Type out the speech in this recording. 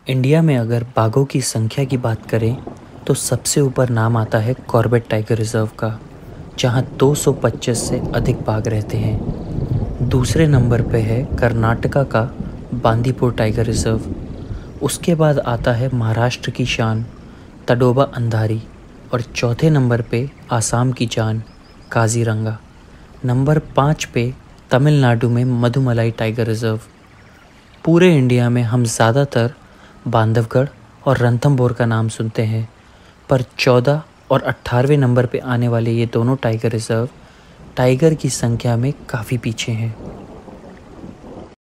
India में अगर बाघों की संख्या की बात करें तो सबसे ऊपर नाम आता है कॉर्बेट टाइगर रिजर्व का, जहां 225 से अधिक बाघ रहते हैं। दूसरे नंबर पे है कर्नाटका का बांदीपुर टाइगर रिजर्व। उसके बाद आता है महाराष्ट्र की शान तडोबा अंधारी और चौथे नंबर पे आसाम की जान काजीरंगा। नंबर 5 पे तमिलनाडु में मधुमलाई टाइगर रिजर्व। पूरे इंडिया में हम ज़्यादातर बांधवगढ़ और रणथंभौर का नाम सुनते हैं, पर 14 और 18वें नंबर पे आने वाले ये दोनों टाइगर रिजर्व टाइगर की संख्या में काफ़ी पीछे हैं।